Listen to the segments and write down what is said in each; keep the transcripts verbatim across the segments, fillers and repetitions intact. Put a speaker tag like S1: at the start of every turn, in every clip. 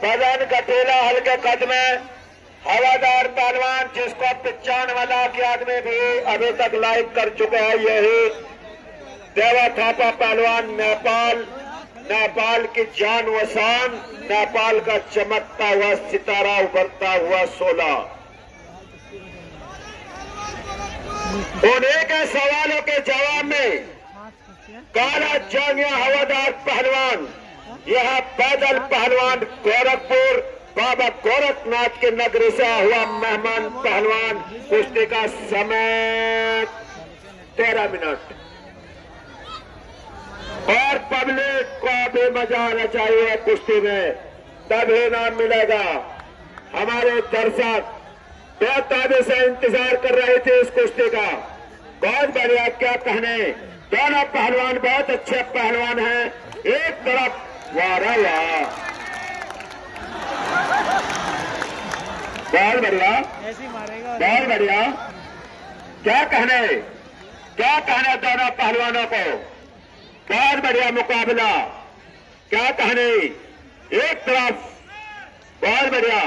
S1: बदन कटीला हल्के कद में हवादार पहलवान जिसको पिचानवे लाख आदमी भी अभी तक लाइक कर चुके हैं। यही देवा थापा पहलवान नेपाल, नेपाल की जान व शान, नेपाल का चमकता हुआ सितारा, उभरता हुआ सोला। उन्हीं के सवालों के जवाब में काला जांगिया हवादार पहलवान, यह पैदल पहलवान गोरखपुर बाबा गोरखनाथ के नगरी से हुआ मेहमान पहलवान। कुश्ती का समय तेरह मिनट और पब्लिक को भी मजा आना चाहिए कुश्ती में, तभी नाम मिलेगा। हमारे दर्शक बेताबी से इंतजार कर रहे थे इस कुश्ती का। बहुत बढ़िया, क्या कहने, दोनों पहलवान बहुत अच्छे पहलवान हैं। एक तरफ वारा वाह, बहुत बढ़िया, बहुत बढ़िया, क्या कहने, क्या कहने दोनों पहलवानों को। बहुत बढ़िया मुकाबला, क्या कहने, एक तरफ बहुत बढ़िया,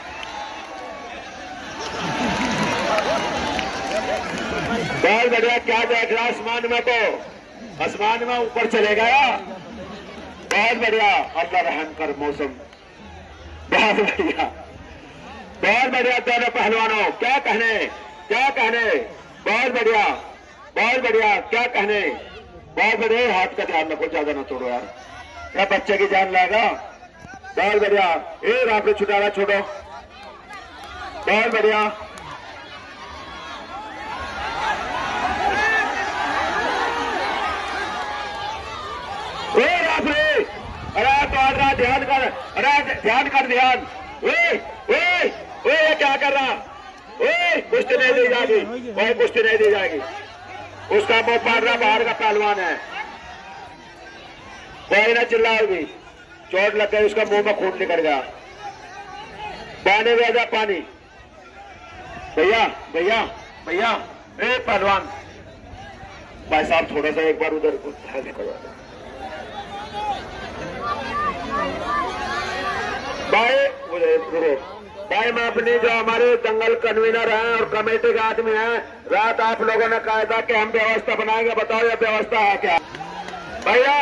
S1: बहुत बढ़िया। क्या देख रहा आसमान में, तो आसमान में ऊपर चले गया। बहुत बढ़िया, अल्लाह रहम कर मौसम, बहुत बढ़िया, बहुत बढ़िया दोनों पहलवानों, क्या कहने, क्या कहने, बहुत बढ़िया, बहुत बढ़िया, क्या कहने, बहुत बढ़िया। हाथ का ध्यान रखो, ज्यादा ना तोड़ो यार, क्या बच्चे की जान लाएगा। बहुत बढ़िया, एक आपने छुटारा छोड़ो, बहुत बढ़िया। अरे तो ध्यान कर, अरे ध्यान कर, ध्यान। ओए ओए ओए, क्या कर रहा, ओए कुश्ती नहीं दी जाएगी, कोई कुश्ती नहीं दी जाएगी। उसका मुंह पाड़ रहा, बाहर का पहलवान है, कोई ना चिल्लाओगी, चोट लग गई, उसका मुंह में खून निकल गया। पानी दे दे, पानी, भैया भैया भैया, ए पहलवान भाई साहब थोड़ा सा एक बार उधर भाई, भाई मैं अपनी जो हमारे दंगल कन्वीनर हैं और कमेटी के आदमी हैं, रात आप लोगों ने कहा था कि हम व्यवस्था बनाएंगे, बताओ ये व्यवस्था है क्या भैया।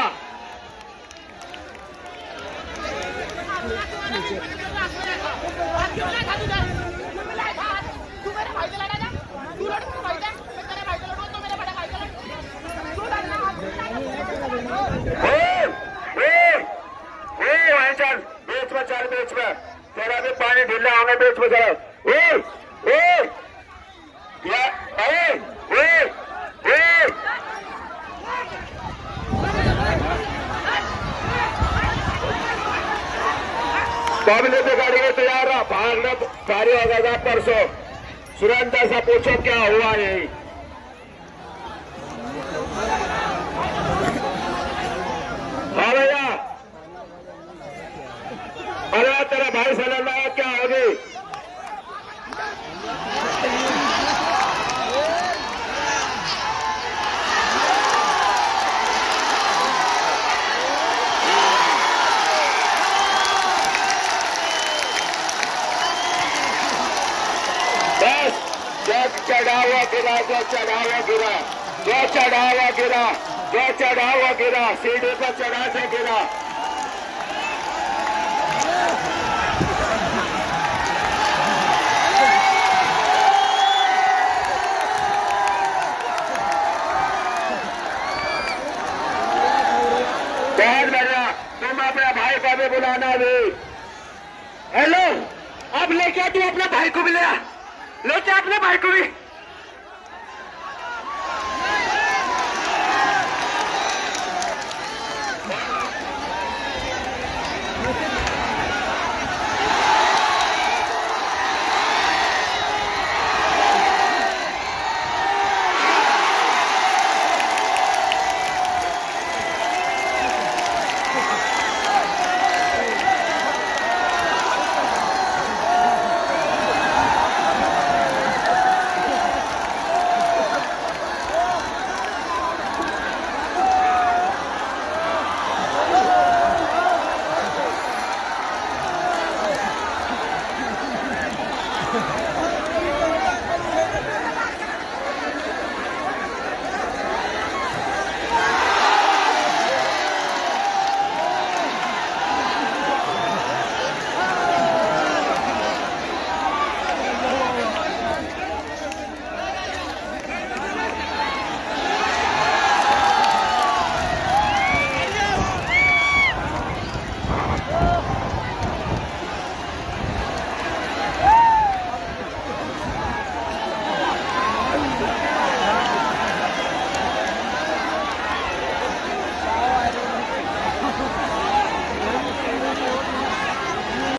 S1: चल बीच में, चल बीच में, तेरा भी पानी ढीला होगा बीच में, चलो। ओ ओ या ए ए ए पब्लिक की गाड़ी में तैयार रहा, भागना भारी होगा था परसों। सुरेंद्र से पूछो क्या हुआ यही। हाँ भैया, अरे तेरा भाई से लड़ रहा, क्या होगी। बस जो चढ़ावा गिरा, जो चढ़ावा गिरा, जो चढ़ावा गिरा, जो चढ़ावा गिरा, सीढ़ी पर चढ़ा से गिरा। तुम अपने भाई को भी बुलाना भी। हेलो, अब लेके तू अपने भाई को भी ले, लेके अपने भाई को भी।